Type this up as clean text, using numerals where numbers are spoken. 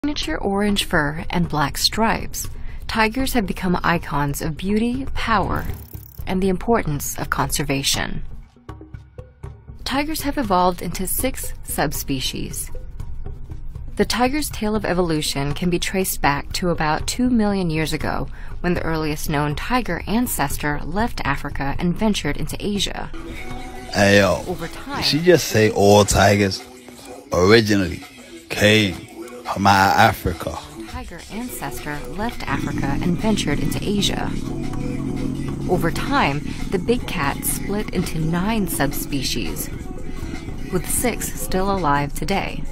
Signature orange fur and black stripes, tigers have become icons of beauty, power, and the importance of conservation. Tigers have evolved into 6 subspecies. The tiger's tale of evolution can be traced back to about 2 million years ago, when the earliest known tiger ancestor left Africa and ventured into Asia. Hey yo, Over time, did she just say all tigers originally came from Africa? Tiger ancestor left Africa and ventured into Asia. Over time, the big cat split into 9 subspecies, with 6 still alive today.